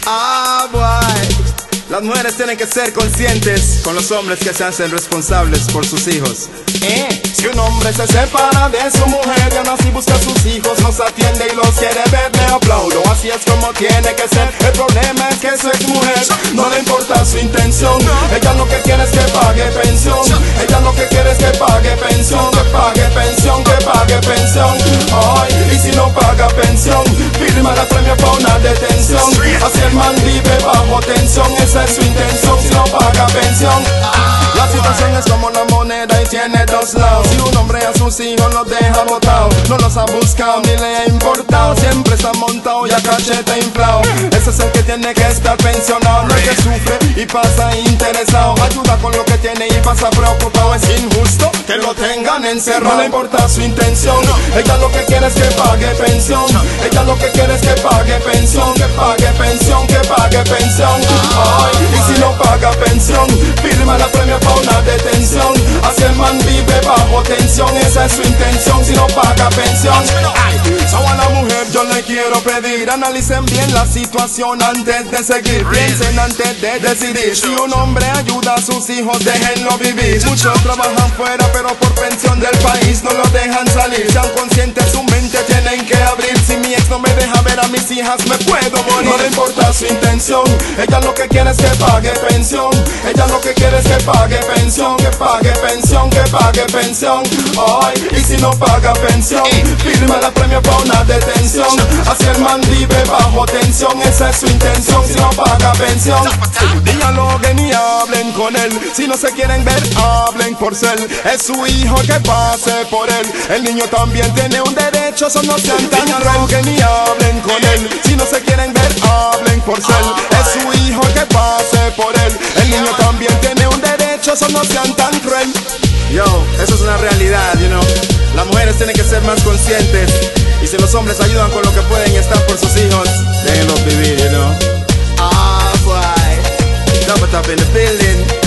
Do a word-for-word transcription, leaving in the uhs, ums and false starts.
Ah, boy. Las mujeres tienen que ser conscientes con los hombres que se hacen responsables por sus hijos. Eh, si un hombre se separa de su mujer y aún así busca a sus hijos, los atiende y los quiere ver, le aplaudo. Así es como tiene que ser. El problema es que su ex mujer no le importa su intención. Ella lo que quiere es que pague pensión. Ella lo que quiere es que pague pensión, que pague pensión, que pague pensión. Ay, y si no paga pensión, firma la premio para una detención. Así el man vive bajo tensión. Esa es su intención si no paga pensión. La situación es como una moneda y tiene dos lados. Si un hombre a sus hijos los deja botados, no los ha buscado ni le ha importado, siempre está montado y a cachete inflado. Ese es el que tiene que estar pensionado, no el que sufre y pasa interesado. Ayuda con lo que tiene y pasa preocupado. Es injusto que lo tengan encerrado. No le importa su intención. Ella lo que quiere es que pague pensión. Ella lo que quiere es que pague pensión, que pague pensión, que pague pensión. Ay, y si no paga pensión, firma la premio para una detención. Así el man vive bajo tensión. Esa es su intención si no paga pensión. Ay, so a la mujer yo le quiero pedir, analicen bien la situación antes de seguir. Piensen antes de decidir. Si un hombre ayuda a sus hijos, déjenlo vivir. Muchos trabajan fuera pero por pensión del país no lo dejan salir. Sean conscientes, su mente tienen que abrir. Si mi ex no me deja ver a mis hijas, me puedo morir. No le importa su intención. Ella lo que quiere es que pague pensión. Ella lo que quiere es que pague pensión, que pague pensión, que pague pensión. Ay, y si no paga pensión, firma la premio para una detención. Así el man vive bajo tensión. Esa es su intención si no paga pensión. Dialoguen y hablen con él. Si no se quieren ver, hablen por cel. Es su hijo, que pase por él. El niño también tiene un derecho, eso no sean tan Dialoguen y hablen con él. Si no se quieren ver, hablen por cel. Es su hijo, que pase por él. El niño también tiene un derecho, eso no sean tan cruel. Yo, eso es una realidad, you know. Las mujeres tienen que ser más conscientes. Y si los hombres ayudan con lo que pueden y están por sus hijos, déjenlos vivir, you know. Ah, boy. Double Tap in the building.